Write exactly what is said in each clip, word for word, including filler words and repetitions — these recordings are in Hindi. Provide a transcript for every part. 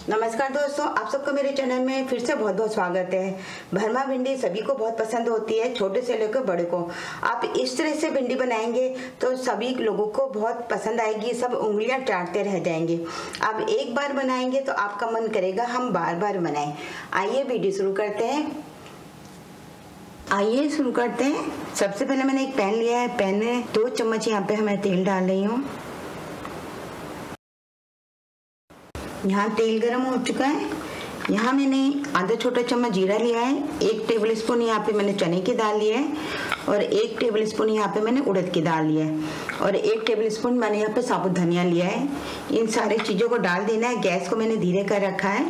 नमस्कार दोस्तों, आप सबको मेरे चैनल में फिर से बहुत बहुत स्वागत है। भरमा भिंडी सभी को बहुत पसंद होती है, छोटे से लेकर बड़े को। आप इस तरह से भिंडी बनाएंगे तो सभी लोगों को बहुत पसंद आएगी, सब उंगलियां चाटते रह जाएंगे। आप एक बार बनाएंगे तो आपका मन करेगा हम बार बार बनाएं। आइए वीडियो शुरू करते हैं। आइए शुरू करते हैं। सबसे पहले मैंने एक पैन लिया है, पैन में दो चम्मच यहाँ पे मैं तेल डाल रही हूँ। यहाँ तेल गरम हो चुका है। यहाँ मैंने आधा छोटा चम्मच जीरा लिया है, एक टेबल स्पून यहाँ पे मैंने चने की दाल लिया है और एक टेबल स्पून यहाँ पे मैंने उड़द की दाल लिया है और एक टेबल स्पून मैंने यहाँ पे साबुत धनिया लिया है। इन सारी चीज़ों को डाल देना है। गैस को मैंने धीरे कर रखा है।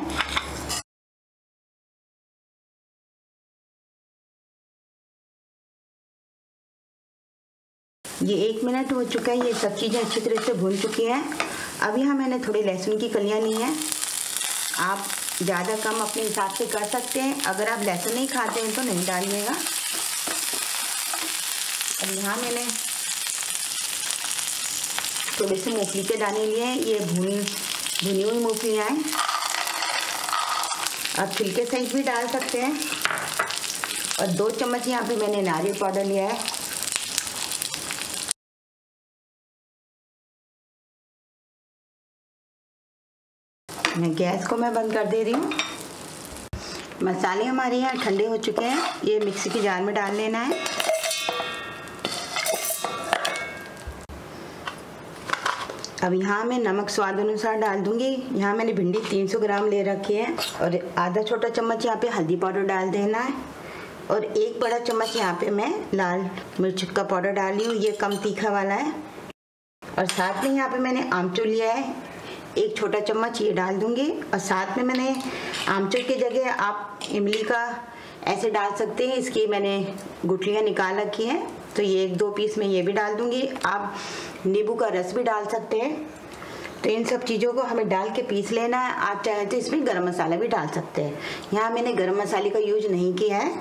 ये एक मिनट हो चुका है। ये सब चीज़ें अच्छी तरह से भून चुकी हैं। अब यहाँ मैंने थोड़ी लहसुन की कलियाँ ली हैं। आप ज़्यादा कम अपने हिसाब से कर सकते हैं। अगर आप लहसुन नहीं खाते हैं तो नहीं डालिएगा। अब यहाँ मैंने थोड़े से मूंगफली के दाने लिए हैं। ये भुनी भुनी हुई मूंगफलियाँ हैं। आप छिलके सहित भी डाल सकते हैं। और दो चम्मच यहाँ पे मैंने नारियल पाउडर लिया है। मैं गैस को मैं बंद कर दे रही हूँ। मसाले हमारे यहाँ ठंडे हो चुके हैं। ये मिक्सी की जार में डाल लेना है। अब यहाँ मैं नमक स्वाद अनुसार डाल दूंगी। यहाँ मैंने भिंडी तीन सौ ग्राम ले रखी है और आधा छोटा चम्मच यहाँ पे हल्दी पाउडर डाल देना है और एक बड़ा चम्मच यहाँ पे मैं लाल मिर्च का पाउडर डाल रही हूँ। ये कम तीखा वाला है। और साथ में यहाँ पे मैंने आमचूर लिया है, एक छोटा चम्मच ये डाल दूंगी। और साथ में मैंने आमचूर की जगह आप इमली का ऐसे डाल सकते हैं। इसकी मैंने गुठलियाँ निकाल रखी हैं तो ये एक दो पीस में ये भी डाल दूंगी। आप नींबू का रस भी डाल सकते हैं। तो इन सब चीज़ों को हमें डाल के पीस लेना है। आप चाहें तो इसमें गरम मसाला भी डाल सकते हैं। यहाँ मैंने गरम मसाले का यूज नहीं किया है।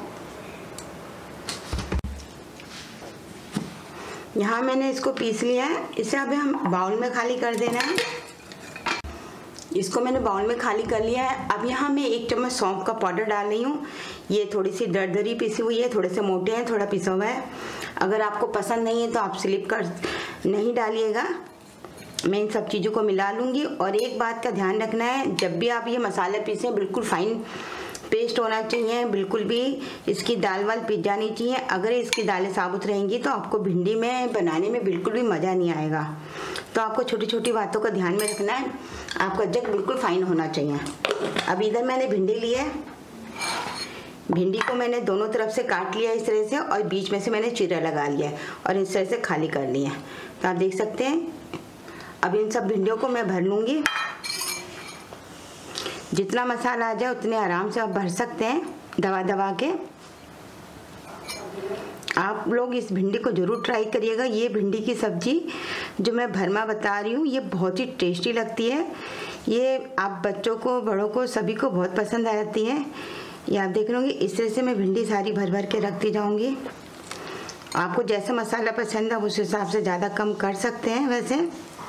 यहाँ मैंने इसको पीस लिया है। इसे अभी हम बाउल में खाली कर देना है। इसको मैंने बाउल में खाली कर लिया है। अब यहाँ मैं एक चम्मच सौंफ का पाउडर डाल रही हूँ। ये थोड़ी सी दरदरी पिसी हुई है, थोड़े से मोटे हैं, थोड़ा पिसा हुआ है। अगर आपको पसंद नहीं है तो आप स्लिप कर नहीं डालिएगा। मैं इन सब चीज़ों को मिला लूँगी। और एक बात का ध्यान रखना है, जब भी आप ये मसाला पीसें बिल्कुल फाइन पेस्ट होना चाहिए। बिल्कुल भी इसकी दाल वाल पिस जानी चाहिए। अगर इसकी दालें साबुत रहेंगी तो आपको भिंडी में बनाने में बिल्कुल भी मज़ा नहीं आएगा। तो आपको छोटी छोटी बातों का ध्यान में रखना है। आपका जग बिल्कुल फाइन होना चाहिए। अब इधर मैंने भिंडी ली है। भिंडी को मैंने दोनों तरफ से काट लिया इस तरह से और बीच में से मैंने चीरा लगा लिया है और इस तरह से खाली कर लिया है। तो आप देख सकते हैं। अब इन सब भिंडियों को मैं भर लूँगी। जितना मसाला आ जाए उतने आराम से आप भर सकते हैं दबा दबा के। आप लोग इस भिंडी को ज़रूर ट्राई करिएगा। ये भिंडी की सब्ज़ी जो मैं भरमा बता रही हूँ ये बहुत ही टेस्टी लगती है। ये आप बच्चों को बड़ों को सभी को बहुत पसंद आती है। ये आप देख लोगे इस तरह से मैं भिंडी सारी भर भर के रखती जाऊँगी। आपको जैसा मसाला पसंद है उस हिसाब से ज़्यादा कम कर सकते हैं। वैसे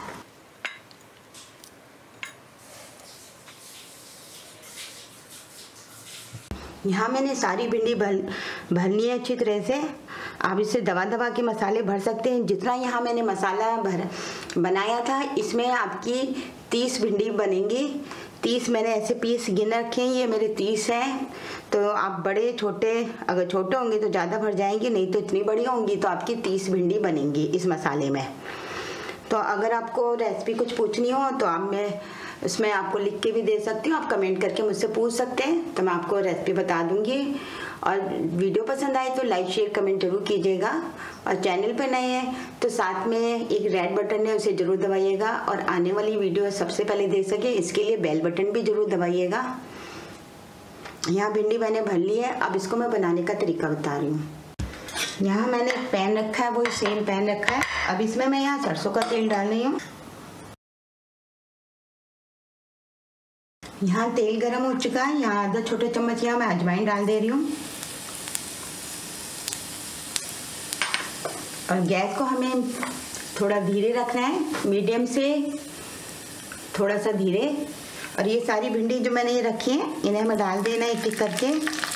यहाँ मैंने सारी भिंडी भर भर ली है अच्छी तरह से। आप इसे दबा दबा के मसाले भर सकते हैं। जितना यहाँ मैंने मसाला भर बनाया था इसमें आपकी तीस भिंडी बनेंगी। तीस मैंने ऐसे पीस गिन रखे हैं। ये मेरे तीस हैं। तो आप बड़े छोटे, अगर छोटे होंगे तो ज़्यादा भर जाएंगे, नहीं तो इतनी बड़ी होंगी तो आपकी तीस भिंडी बनेंगी इस मसाले में। तो अगर आपको रेसिपी कुछ पूछनी हो तो आप मैं उसमें आपको लिख के भी दे सकती हूँ। आप कमेंट करके मुझसे पूछ सकते हैं तो मैं आपको रेसिपी बता दूंगी। और वीडियो पसंद आए तो लाइक शेयर कमेंट जरूर कीजिएगा। और चैनल पर नए हैं तो साथ में एक रेड बटन है उसे ज़रूर दबाइएगा और आने वाली वीडियो सबसे पहले देख सके इसके लिए बेल बटन भी ज़रूर दबाइएगा। यहाँ भिंडी मैंने भर ली है। अब इसको मैं बनाने का तरीका बता रही हूँ। यहाँ मैंने एक पैन रखा है, वही सेम पैन रखा है। अब इसमें मैं यहाँ सरसों का तेल डाल रही हूँ। यहाँ तेल गरम हो चुका है। यहाँ आधा छोटा चम्मच यहाँ मैं अजवाइन डाल दे रही हूँ। और गैस को हमें थोड़ा धीरे रखना है, मीडियम से थोड़ा सा धीरे। और ये सारी भिंडी जो मैंने ये रखी है इन्हें हमें डाल देना एक एक करके।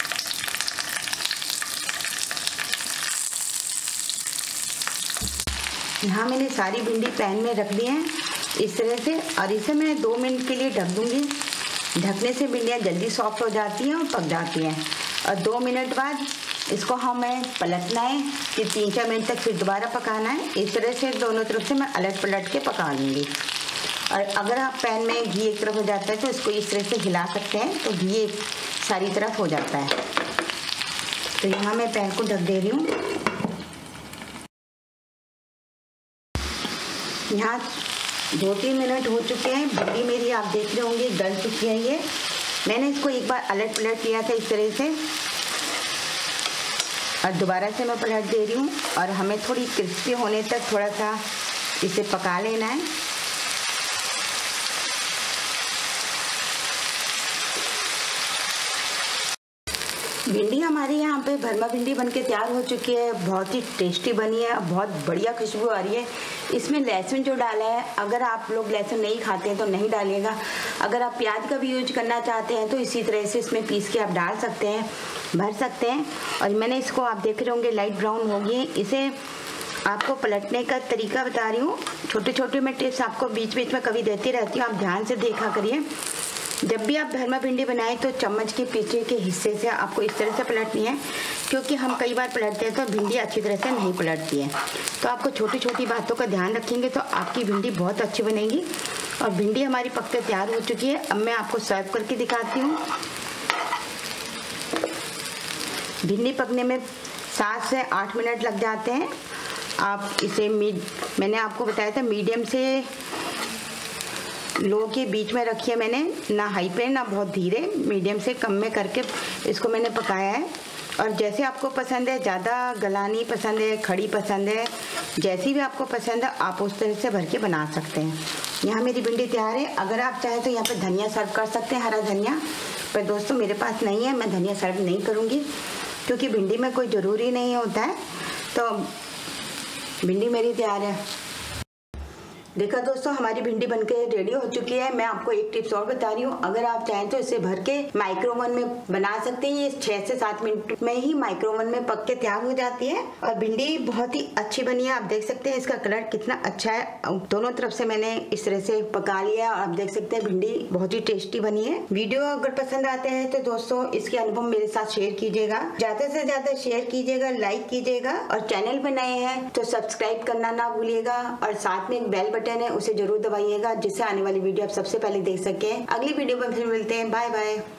यहाँ मैंने सारी भिंडी पैन में रख दी है इस तरह से, और इसे मैं दो मिनट के लिए ढक दूँगी। ढकने से भिंडियाँ जल्दी सॉफ्ट हो जाती हैं और पक जाती हैं। और दो मिनट बाद इसको हमें पलटना है, फिर तीन चार मिनट तक फिर दोबारा पकाना है। इस तरह से दोनों तरफ से मैं अलट पलट के पका लूँगी। और अगर आप पैन में घी एक तरफ हो जाता है तो इसको इस तरह से हिला सकते हैं, तो घी सारी तरफ हो जाता है। तो यहाँ मैं पैन को ढक दे रही हूँ। यहाँ दो तीन मिनट हो चुके हैं, भिंडी मेरी आप देख रहे होंगे गल चुकी है। ये मैंने इसको एक बार अलट पलट किया था इस तरह से, और दोबारा से मैं पलट दे रही हूँ। और हमें थोड़ी क्रिस्पी होने तक थोड़ा सा इसे पका लेना है। भिंडी हमारी यहाँ पे भरमा भिंडी बनके तैयार हो चुकी है। बहुत ही टेस्टी बनी है, बहुत बढ़िया खुशबू आ रही है। इसमें लहसुन जो डाला है, अगर आप लोग लहसुन नहीं खाते हैं तो नहीं डालिएगा। अगर आप प्याज का भी यूज करना चाहते हैं तो इसी तरह से इसमें पीस के आप डाल सकते हैं, भर सकते हैं। और मैंने इसको आप देख रहे होंगे लाइट ब्राउन हो गई। इसे आपको पलटने का तरीका बता रही हूँ। छोटे छोटे मैं टिप्स आपको बीच बीच में कभी देती रहती हूँ, आप ध्यान से देखा करिए। जब भी आप भरमा भिंडी बनाएं तो चम्मच के पीछे के हिस्से से आपको इस तरह से पलटनी है, क्योंकि हम कई बार पलटते हैं तो भिंडी अच्छी तरह से नहीं पलटती है। तो आपको छोटी छोटी बातों का ध्यान रखेंगे तो आपकी भिंडी बहुत अच्छी बनेगी। और भिंडी हमारी पक के तैयार हो चुकी है। अब मैं आपको सर्व करके दिखाती हूँ। भिंडी पकने में सात से आठ मिनट लग जाते हैं। आप इसे मीड मैंने आपको बताया था मीडियम से लो के बीच में रखी है मैंने, ना हाई पे ना बहुत धीरे, मीडियम से कम में करके इसको मैंने पकाया है। और जैसे आपको पसंद है, ज़्यादा गलानी पसंद है, खड़ी पसंद है, जैसी भी आपको पसंद है आप उस तरह से भर के बना सकते हैं। यहाँ मेरी भिंडी तैयार है। अगर आप चाहें तो यहाँ पे धनिया सर्व कर सकते हैं, हरा धनिया, पर दोस्तों मेरे पास नहीं है, मैं धनिया सर्व नहीं करूँगी क्योंकि भिंडी में कोई ज़रूरी नहीं होता है। तो भिंडी मेरी तैयार है। देखा दोस्तों, हमारी भिंडी बनके रेडी हो चुकी है। मैं आपको एक टिप्स और बता रही हूँ, अगर आप चाहें तो इसे भर के माइक्रोवन में बना सकते हैं। ये छह से सात मिनट में ही माइक्रोवन में पक के तैयार हो जाती है। और भिंडी बहुत ही अच्छी बनी है। आप देख सकते हैं इसका कलर कितना अच्छा है। दोनों तरफ से मैंने इस तरह से पका लिया और आप देख सकते हैं भिंडी बहुत ही टेस्टी बनी है। वीडियो अगर पसंद आते हैं तो दोस्तों इसके अनुभव मेरे साथ शेयर कीजिएगा, ज्यादा से ज्यादा शेयर कीजिएगा, लाइक कीजिएगा। और चैनल पे नए हैं तो सब्सक्राइब करना ना भूलिएगा। और साथ में एक बेल बटन है, उसे जरूर दबाइएगा जिससे आने वाली वीडियो आप सबसे पहले देख सकें। अगली वीडियो में फिर मिलते हैं। Bye bye.